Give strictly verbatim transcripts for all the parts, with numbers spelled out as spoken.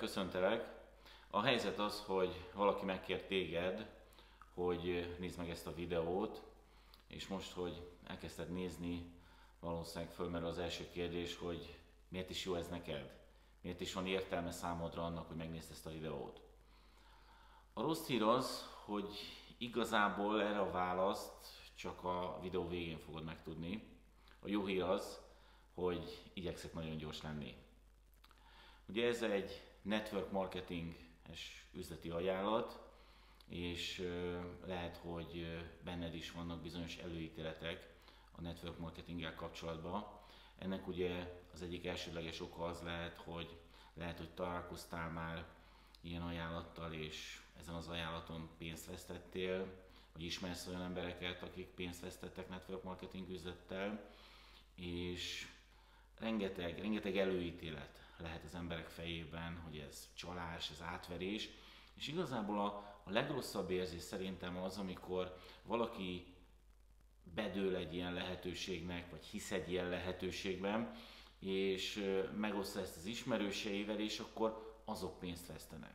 köszöntelek. A helyzet az, hogy valaki megkért téged, hogy nézd meg ezt a videót, és most, hogy elkezdted nézni, valószínűleg fölmerül az első kérdés, hogy miért is jó ez neked? Miért is van értelme számodra annak, hogy megnézd ezt a videót? A rossz hír az, hogy igazából erre a választ csak a videó végén fogod megtudni. A jó hír az, hogy igyekszek nagyon gyors lenni. Ugye ez egy network marketing-es üzleti ajánlat, és lehet, hogy benned is vannak bizonyos előítéletek a network marketinggel kapcsolatban. Ennek ugye az egyik elsődleges oka az lehet, hogy lehet, hogy találkoztál már ilyen ajánlattal, és ezen az ajánlaton pénzt vesztettél, vagy ismersz olyan embereket, akik pénzt vesztettek network marketing üzlettel, és rengeteg, rengeteg előítélet lehet az emberek fejében, hogy ez csalás, ez átverés, és igazából a, a legrosszabb érzés szerintem az, amikor valaki bedől egy ilyen lehetőségnek, vagy hisz egy ilyen lehetőségben, és megosztja ezt az ismerőseivel, és akkor azok pénzt vesztenek.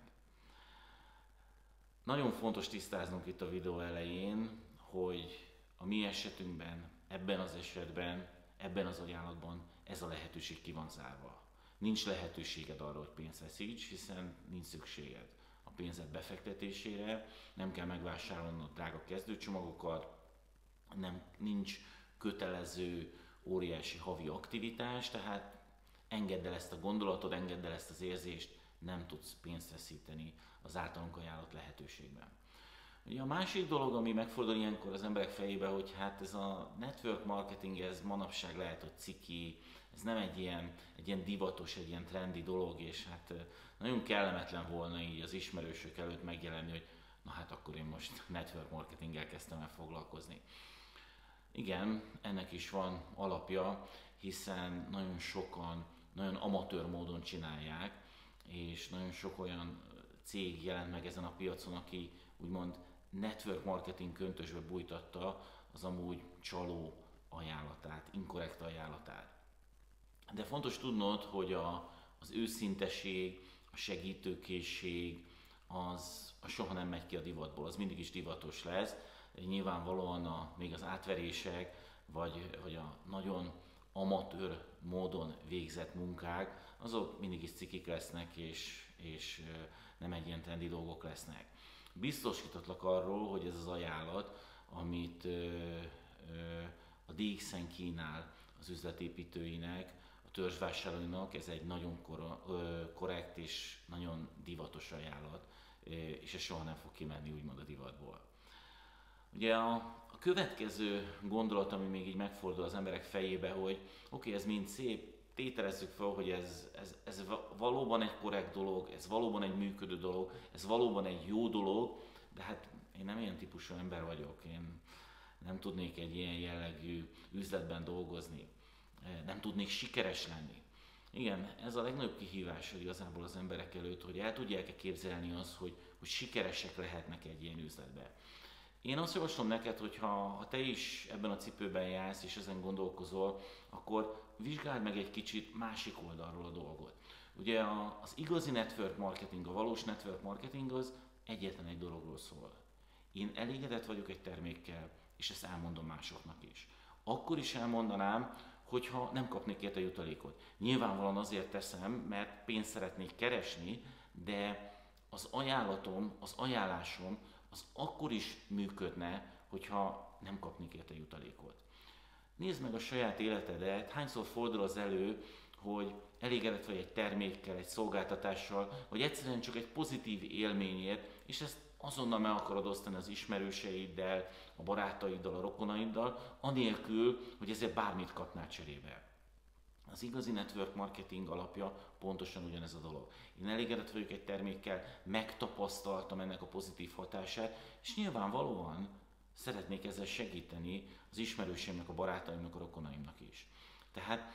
Nagyon fontos tisztáznunk itt a videó elején, hogy a mi esetünkben, ebben az esetben, ebben az ajánlatban ez a lehetőség ki van zárva. Nincs lehetőséged arra, hogy pénzt veszíts, hiszen nincs szükséged a pénzed befektetésére, nem kell megvásárolnod drága kezdőcsomagokat, nem, nincs kötelező óriási havi aktivitás, tehát engedd el ezt a gondolatot, engedd el ezt az érzést, nem tudsz pénzt veszíteni az általunk ajánlott lehetőségben. Ugye a másik dolog, ami megfordul ilyenkor az emberek fejébe, hogy hát ez a network marketing, ez manapság lehet, hogy ciki, ez nem egy ilyen, egy ilyen divatos, egy ilyen trendi dolog, és hát nagyon kellemetlen volna így az ismerősök előtt megjelenni, hogy na hát akkor én most network marketinggel kezdtem el foglalkozni. Igen, ennek is van alapja, hiszen nagyon sokan, nagyon amatőr módon csinálják, és nagyon sok olyan cég jelent meg ezen a piacon, aki úgymond network marketing köntösbe bújtatta az amúgy csaló ajánlatát, inkorrekt ajánlatát. De fontos tudnod, hogy a, az őszinteség, a segítőkészség, az, az soha nem megy ki a divatból, az mindig is divatos lesz. Nyilvánvalóan a, még az átverések, vagy, vagy a nagyon amatőr módon végzett munkák, azok mindig is cikik lesznek, és, és nem egy ilyen trendi dolgok lesznek. Biztosítatlak arról, hogy ez az ajánlat, amit ö, ö, a dé iksz-en kínál az üzletépítőinek, a törzsvásárlóinak, ez egy nagyon kor, ö, korrekt és nagyon divatos ajánlat, ö, és ez soha nem fog kimenni úgymond a divatból. Ugye a, a következő gondolat, ami még így megfordul az emberek fejébe, hogy oké, okay, ez mind szép, tételezzük fel, hogy ez, ez, ez valóban egy korrekt dolog, ez valóban egy működő dolog, ez valóban egy jó dolog, de hát én nem ilyen típusú ember vagyok, én nem tudnék egy ilyen jellegű üzletben dolgozni, nem tudnék sikeres lenni. Igen, ez a legnagyobb kihívás igazából az emberek előtt, hogy el tudják-e képzelni azt, hogy, hogy sikeresek lehetnek egy ilyen üzletben. Én azt javaslom neked, hogy ha, ha te is ebben a cipőben jársz és ezen gondolkozol, akkor vizsgáld meg egy kicsit másik oldalról a dolgot. Ugye a, az igazi network marketing, a valós network marketing az egyetlen egy dologról szól. Én elégedett vagyok egy termékkel, és ezt elmondom másoknak is. Akkor is elmondanám, hogyha nem kapnék érte jutalékot. Nyilvánvalóan azért teszem, mert pénzt szeretnék keresni, de az ajánlatom, az ajánlásom az akkor is működne, hogyha nem kapnék érte jutalékot. Nézd meg a saját életedet, hányszor fordul az elő, hogy elégedett vagy egy termékkel, egy szolgáltatással, vagy egyszerűen csak egy pozitív élményért, és ezt azonnal meg akarod osztani az ismerőseiddel, a barátaiddal, a rokonaiddal, anélkül, hogy ezért bármit kapnál cserébe. Az igazi network marketing alapja pontosan ugyanez a dolog. Én elégedett vagyok egy termékkel, megtapasztaltam ennek a pozitív hatását, és nyilvánvalóan szeretnék ezzel segíteni az ismerőseimnek, a barátaimnak, a rokonaimnak is. Tehát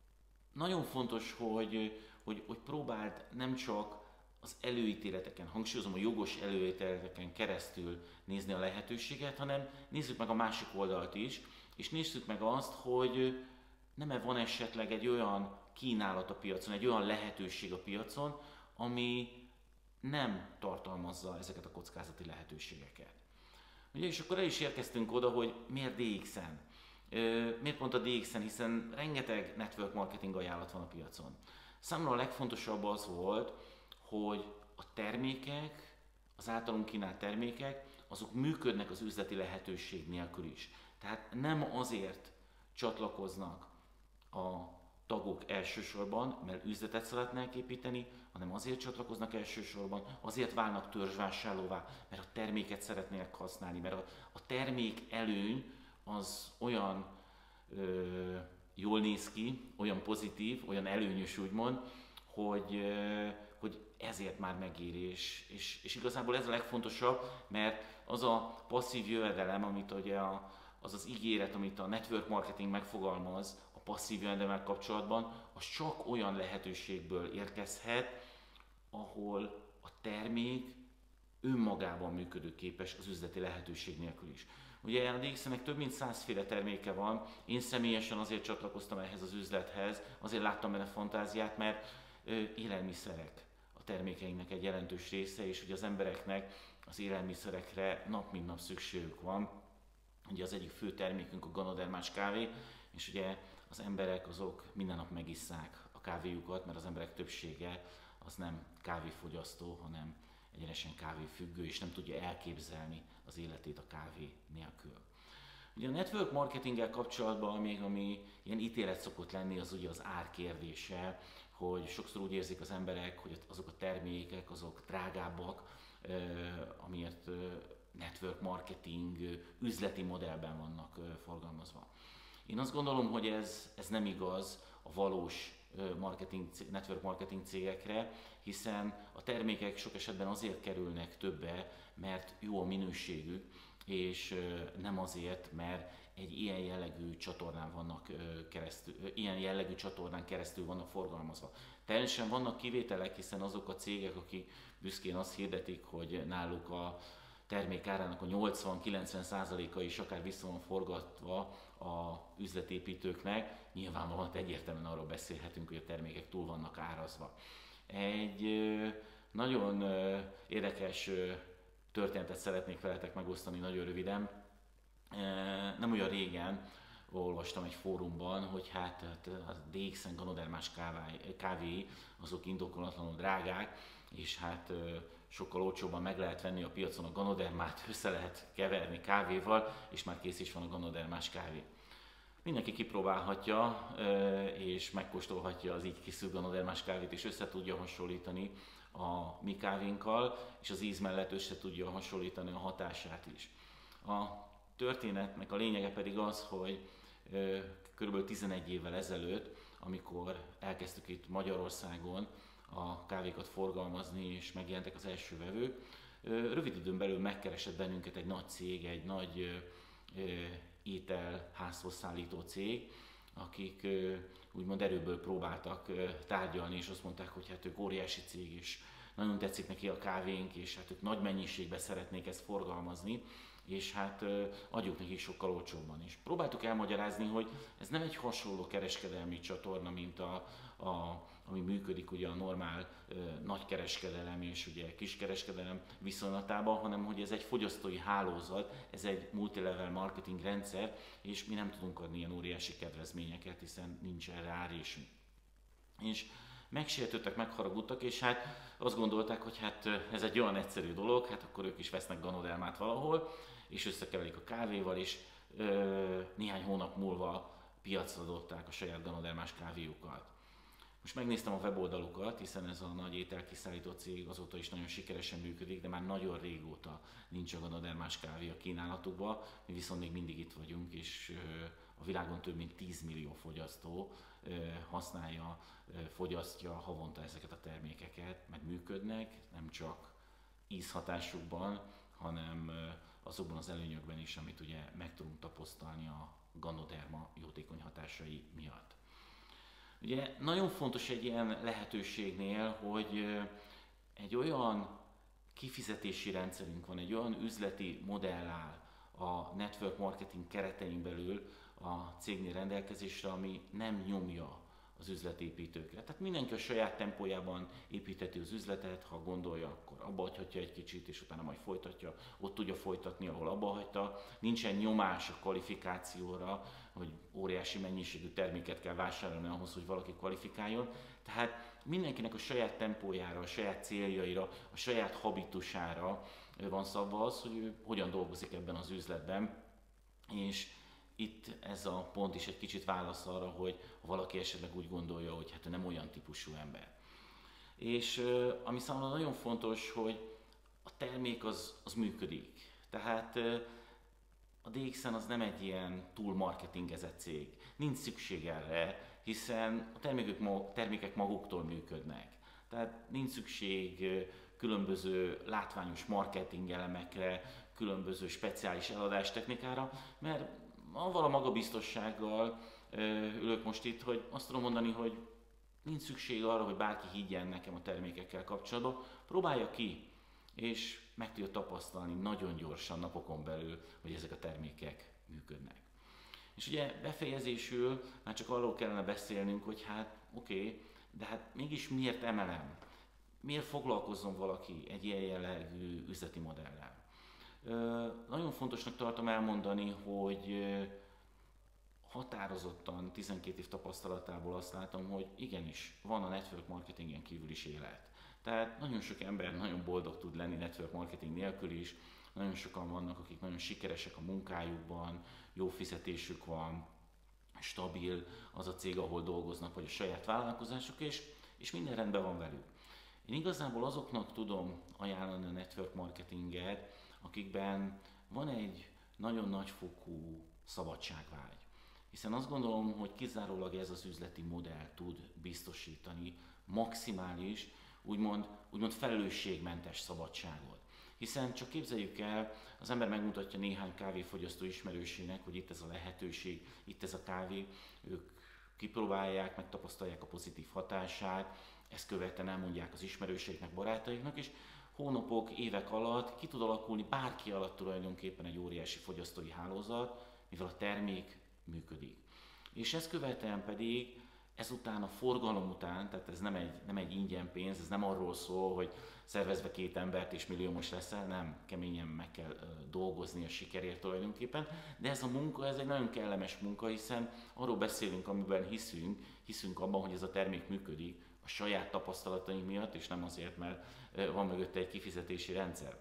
nagyon fontos, hogy, hogy, hogy próbáld nem csak az előítéleteken, hangsúlyozom a jogos előítéleteken keresztül nézni a lehetőséget, hanem nézzük meg a másik oldalt is, és nézzük meg azt, hogy nem-e van esetleg egy olyan kínálat a piacon, egy olyan lehetőség a piacon, ami nem tartalmazza ezeket a kockázati lehetőségeket. Ugye, és akkor el is érkeztünk oda, hogy miért dé iksz-en? Miért pont a dé iksz-en, hiszen rengeteg network marketing ajánlat van a piacon. Számomra a legfontosabb az volt, hogy a termékek, az általunk kínált termékek, azok működnek az üzleti lehetőség nélkül is. Tehát nem azért csatlakoznak a tagok elsősorban, mert üzletet szeretnének építeni, hanem azért csatlakoznak elsősorban, azért válnak törzsvásárlóvá, mert a terméket szeretnének használni, mert a, a termék előny az olyan ö, jól néz ki, olyan pozitív, olyan előnyös úgymond, hogy, ö, hogy ezért már megéri, és, és, és igazából ez a legfontosabb, mert az a passzív jövedelem, amit ugye a, az az ígéret, amit a network marketing megfogalmaz a passzív jövedelemmel kapcsolatban, az csak olyan lehetőségből érkezhet, ahol a termék önmagában működőképes az üzleti lehetőség nélkül is. Ugye a dé iksz-nek több mint százféle terméke van, én személyesen azért csatlakoztam ehhez az üzlethez, azért láttam benne fantáziát, mert élelmiszerek a termékeinknek egy jelentős része, és ugye az embereknek az élelmiszerekre nap mint nap szükségük van. Ugye az egyik fő termékünk a ganodermás kávé, és ugye az emberek azok minden nap megisszák a kávéjukat, mert az emberek többsége az nem kávéfogyasztó, hanem egyenesen kávéfüggő, és nem tudja elképzelni az életét a kávé nélkül. Ugye a network marketinggel kapcsolatban még ami ilyen ítélet szokott lenni, az ugye az ár kérdése, hogy sokszor úgy érzik az emberek, hogy azok a termékek, azok drágábbak, amiért network marketing üzleti modellben vannak forgalmazva. Én azt gondolom, hogy ez, ez nem igaz a valós marketing, network marketing cégekre, hiszen a termékek sok esetben azért kerülnek többe, mert jó a minőségük, és nem azért, mert egy ilyen jellegű csatornán vannak keresztül, ilyen jellegű csatornán keresztül vannak forgalmazva. Természetesen vannak kivételek, hiszen azok a cégek, akik büszkén azt hirdetik, hogy náluk a termék árának a nyolcvan-kilencven százaléka is akár vissza van forgatva a üzletépítőknek, nyilvánvalóan egyértelműen arról beszélhetünk, hogy a termékek túl vannak árazva. Egy nagyon érdekes történetet szeretnék veletek megosztani nagyon röviden. Nem olyan régen olvastam egy fórumban, hogy hát a dé iksz-en ganodermás kávéi azok indokolatlanul drágák, és hát sokkal olcsóbban meg lehet venni a piacon a ganodermát, össze lehet keverni kávéval, és már kész is van a ganodermás kávé. Mindenki kipróbálhatja, és megkóstolhatja az így készült ganodermás kávét, és össze tudja hasonlítani a mi kávénkkal, és az íz mellett össze tudja hasonlítani a hatását is. A történetnek a lényege pedig az, hogy kb. tizenegy évvel ezelőtt, amikor elkezdtük itt Magyarországon a kávékat forgalmazni, és megjelentek az első vevők, rövid időn belül megkeresett bennünket egy nagy cég, egy nagy ételházhoz szállító cég, akik úgymond erőből próbáltak tárgyalni, és azt mondták, hogy hát ők óriási cég, és nagyon tetszik neki a kávénk, és hát ők nagy mennyiségben szeretnék ezt forgalmazni, és hát adjuk nekik sokkal olcsóbban is. Próbáltuk elmagyarázni, hogy ez nem egy hasonló kereskedelmi csatorna, mint a, a ami működik ugye a normál ö, nagykereskedelem és ugye kiskereskedelem viszonylatában, hanem hogy ez egy fogyasztói hálózat, ez egy multilevel marketing rendszer, és mi nem tudunk adni ilyen óriási kedvezményeket, hiszen nincs erre árésünk. És megsértődtek, megharagudtak, és hát azt gondolták, hogy hát ez egy olyan egyszerű dolog, hát akkor ők is vesznek ganodermát valahol, és összekeverik a kávéval, és ö, néhány hónap múlva piacra dobták a saját ganodermás kávéjukat. Most megnéztem a weboldalukat, hiszen ez a nagy ételkiszállító cég azóta is nagyon sikeresen működik, de már nagyon régóta nincs a ganodermás kávé a kínálatukban, mi viszont még mindig itt vagyunk, és a világon több mint tíz millió fogyasztó használja, fogyasztja havonta ezeket a termékeket, meg működnek, nem csak ízhatásukban, hanem azokban az előnyökben is, amit ugye meg tudunk tapasztalni a ganoderma jótékony hatásai miatt. Ugye nagyon fontos egy ilyen lehetőségnél, hogy egy olyan kifizetési rendszerünk van, egy olyan üzleti modell áll a network marketing keretein belül a cégnél rendelkezésre, ami nem nyomja az üzletépítőkre. Tehát mindenki a saját tempójában építheti az üzletet, ha gondolja, akkor abba hagyhatja egy kicsit, és utána majd folytatja, ott tudja folytatni, ahol abba hagyta. Nincsen nyomás a kvalifikációra, hogy óriási mennyiségű terméket kell vásárolni ahhoz, hogy valaki kvalifikáljon. Tehát mindenkinek a saját tempójára, a saját céljaira, a saját habitusára van szabva az, hogy ő hogyan dolgozik ebben az üzletben, és itt ez a pont is egy kicsit válasz arra, hogy ha valaki esetleg úgy gondolja, hogy hát ő nem olyan típusú ember. És ami számomra nagyon fontos, hogy a termék az, az működik. Tehát a dé iksz en az nem egy ilyen túl marketingezett cég. Nincs szükség erre, hiszen a termékek, termékek maguktól működnek. Tehát nincs szükség különböző látványos marketing elemekre, különböző speciális eladás technikára, mert avval a magabiztossággal ülök most itt, hogy azt tudom mondani, hogy nincs szükség arra, hogy bárki higgyen nekem a termékekkel kapcsolatban. Próbálja ki, és meg tudja tapasztalni nagyon gyorsan, napokon belül, hogy ezek a termékek működnek. És ugye befejezésül már csak arról kellene beszélnünk, hogy hát oké, okay, de hát mégis miért em el em? Miért foglalkozzon valaki egy ilyen jellegű üzleti modellel? Nagyon fontosnak tartom elmondani, hogy határozottan tizenkét év tapasztalatából azt látom, hogy igenis van a network marketingen kívül is élet. Tehát nagyon sok ember nagyon boldog tud lenni network marketing nélkül is, nagyon sokan vannak, akik nagyon sikeresek a munkájukban, jó fizetésük van, stabil az a cég, ahol dolgoznak, vagy a saját vállalkozásuk, és, és minden rendben van velük. Én igazából azoknak tudom ajánlani a network marketinget, akikben van egy nagyon nagyfokú szabadságvágy. Hiszen azt gondolom, hogy kizárólag ez az üzleti modell tud biztosítani maximális, úgymond, úgymond felelősségmentes szabadságot. Hiszen csak képzeljük el, az ember megmutatja néhány kávéfogyasztó ismerősének, hogy itt ez a lehetőség, itt ez a kávé, ők kipróbálják, megtapasztalják a pozitív hatását, ezt követően elmondják az ismerőségnek, barátaiknak, és hónapok, évek alatt ki tud alakulni bárki alatt tulajdonképpen egy óriási fogyasztói hálózat, mivel a termék működik. És ezt követően pedig ezután a forgalom után, tehát ez nem egy, nem egy ingyen pénz, ez nem arról szól, hogy szervezve két embert és milliómos leszel, nem, keményen meg kell dolgozni a sikerért tulajdonképpen, de ez a munka, ez egy nagyon kellemes munka, hiszen arról beszélünk, amiben hiszünk, hiszünk abban, hogy ez a termék működik, a saját tapasztalataink miatt, és nem azért, mert van mögötte egy kifizetési rendszer.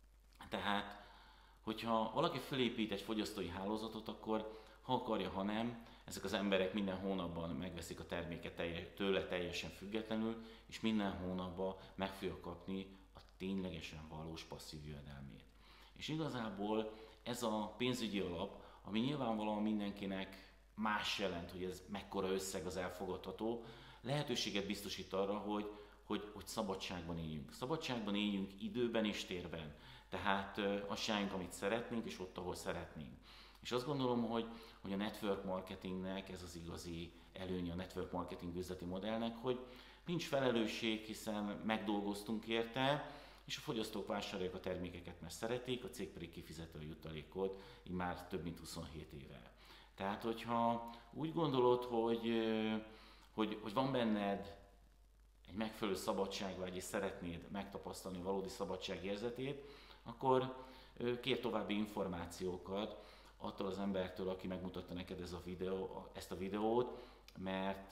Tehát, hogyha valaki felépít egy fogyasztói hálózatot, akkor ha akarja, ha nem, ezek az emberek minden hónapban megveszik a terméket tőle teljesen függetlenül, és minden hónapban meg fogja kapni a ténylegesen valós passzív jövedelmét. És igazából ez a pénzügyi alap, ami nyilvánvalóan mindenkinek más jelent, hogy ez mekkora összeg az elfogadható, lehetőséget biztosít arra, hogy, hogy, hogy szabadságban éljünk. Szabadságban éljünk időben és térben. Tehát azt csináljunk, amit szeretnénk, és ott, ahol szeretnénk. És azt gondolom, hogy, hogy a network marketingnek ez az igazi előnye, a network marketing üzleti modellnek, hogy nincs felelősség, hiszen megdolgoztunk érte, és a fogyasztók vásárolják a termékeket, mert szeretik, a cég pedig kifizeti a jutalékot, így már több mint huszonhét éve. Tehát, hogyha úgy gondolod, hogy, hogy, hogy van benned egy megfelelő szabadságvágy, és szeretnéd megtapasztalni a valódi szabadság érzetét, akkor kér további információkat attól az embertől, aki megmutatta neked ez a videó, ezt a videót, mert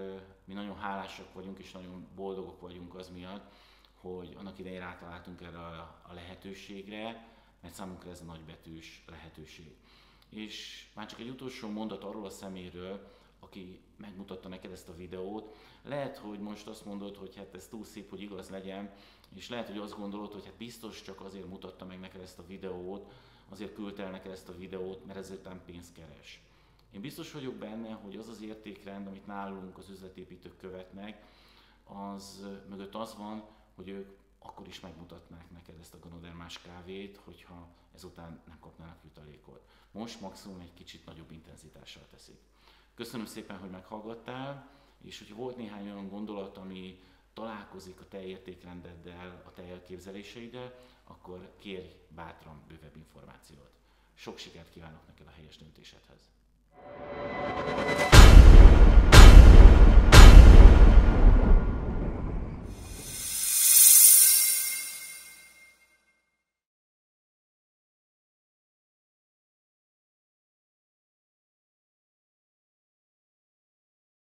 mi nagyon hálásak vagyunk, és nagyon boldogok vagyunk az miatt, hogy annak idején rátaláltunk erre a lehetőségre, mert számunkra ez a nagybetűs lehetőség. És már csak egy utolsó mondat arról a szeméről, aki megmutatta neked ezt a videót. Lehet, hogy most azt mondod, hogy hát ez túl szép, hogy igaz legyen, és lehet, hogy azt gondolod, hogy hát biztos csak azért mutatta meg neked ezt a videót, azért küldte el neked ezt a videót, mert ezután pénzt keres. Én biztos vagyok benne, hogy az az értékrend, amit nálunk az üzletépítők követnek, az mögött az van, hogy ők akkor is megmutatnák neked ezt a ganodermás kávét, hogyha ezután nem kapnának jutalékot. Most maximum egy kicsit nagyobb intenzitással teszik. Köszönöm szépen, hogy meghallgattál, és hogyha volt néhány olyan gondolat, ami találkozik a te értékrendeddel, a te elképzeléseiddel, akkor kérj bátran bővebb információt. Sok sikert kívánok neked a helyes döntésedhez!